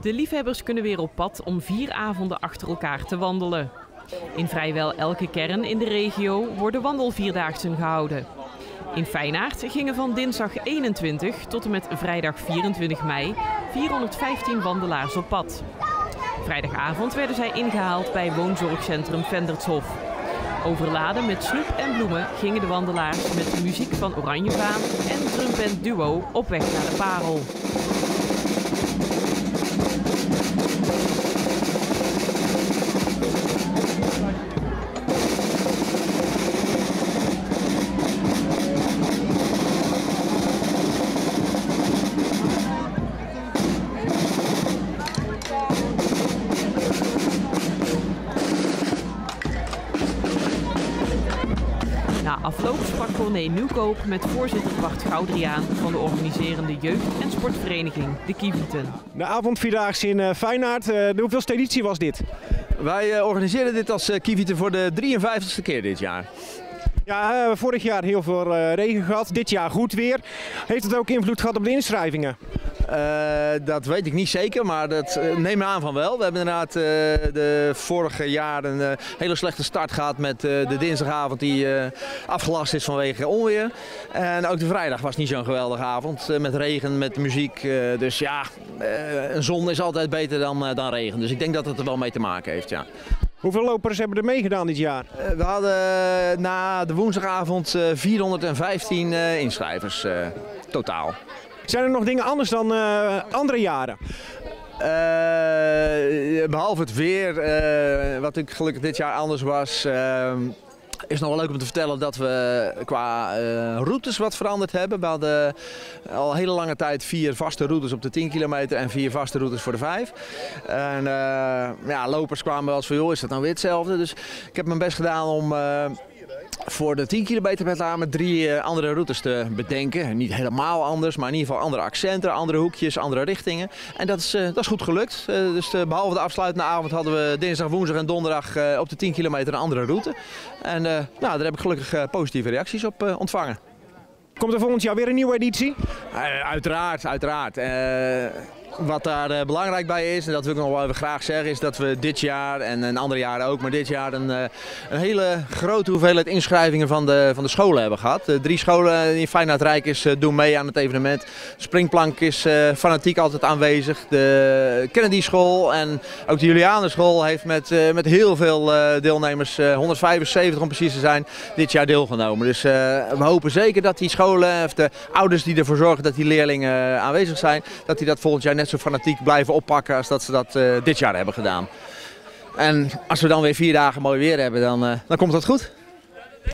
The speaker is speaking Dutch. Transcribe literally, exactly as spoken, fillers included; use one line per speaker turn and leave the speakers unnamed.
De liefhebbers kunnen weer op pad om vier avonden achter elkaar te wandelen. In vrijwel elke kern in de regio worden wandelvierdaagsen gehouden. In Feyenaard gingen van dinsdag eenentwintig tot en met vrijdag vierentwintig mei vierhonderdvijftien wandelaars op pad. Vrijdagavond werden zij ingehaald bij woonzorgcentrum Vendertshof. Overladen met snoep en bloemen gingen de wandelaars met muziek van Oranjevaan en drumband Duo op weg naar de Parel. Na afloop sprak Corné Nieuwkoop met voorzitter Bart Goudriaan van de organiserende jeugd- en sportvereniging De Kievieten.
De avondvierdaagse in uh, Feyenaard, uh, de hoeveelste editie was dit?
Wij uh, organiseren dit als uh, Kievieten voor de drieënvijftigste keer dit jaar.
Ja, uh, vorig jaar heel veel uh, regen gehad, dit jaar goed weer. Heeft het ook invloed gehad op de inschrijvingen?
Uh, dat weet ik niet zeker, maar dat uh, neem me aan van wel. We hebben inderdaad uh, de vorige jaar een uh, hele slechte start gehad met uh, de dinsdagavond die uh, afgelast is vanwege onweer. En ook de vrijdag was niet zo'n geweldige avond uh, met regen, met muziek. Uh, dus ja, uh, een zon is altijd beter dan, uh, dan regen. Dus ik denk dat het er wel mee te maken heeft, ja.
Hoeveel lopers hebben er meegedaan dit jaar?
Uh, we hadden uh, na de woensdagavond uh, vierhonderdvijftien uh, inschrijvers uh, totaal.
Zijn er nog dingen anders dan uh, andere jaren?
Uh, behalve het weer, uh, wat ik gelukkig dit jaar anders was, uh, is nog wel leuk om te vertellen dat we qua uh, routes wat veranderd hebben. We hadden al een hele lange tijd vier vaste routes op de tien kilometer en vier vaste routes voor de vijf. En uh, ja, lopers kwamen wel eens van, joh, is dat nou weer hetzelfde? Dus ik heb mijn best gedaan om Uh, voor de tien kilometer met name drie uh, andere routes te bedenken. Niet helemaal anders, maar in ieder geval andere accenten, andere hoekjes, andere richtingen. En dat is, uh, dat is goed gelukt. Uh, dus uh, behalve de afsluitende avond hadden we dinsdag, woensdag en donderdag uh, op de tien kilometer een andere route. En uh, nou, daar heb ik gelukkig uh, positieve reacties op uh, ontvangen.
Komt er volgend jaar weer een nieuwe editie?
Uh, uiteraard, uiteraard. Uh, Wat daar uh, belangrijk bij is, en dat wil ik nog wel even graag zeggen, is dat we dit jaar en een andere jaren ook, maar dit jaar een, uh, een hele grote hoeveelheid inschrijvingen van de, van de scholen hebben gehad. Uh, drie scholen in Feyenaard Rijk is, uh, doen mee aan het evenement. De Springplank is uh, fanatiek altijd aanwezig. De Kennedy School en ook de Julianenschool heeft met, uh, met heel veel uh, deelnemers, uh, honderdvijfenzeventig om precies te zijn, dit jaar deelgenomen. Dus uh, we hopen zeker dat die scholen, of de ouders die ervoor zorgen dat die leerlingen uh, aanwezig zijn, dat die dat volgend jaar net zo fanatiek blijven oppakken als dat ze dat uh, dit jaar hebben gedaan. En als we dan weer vier dagen mooi weer hebben, dan, uh, dan komt dat goed.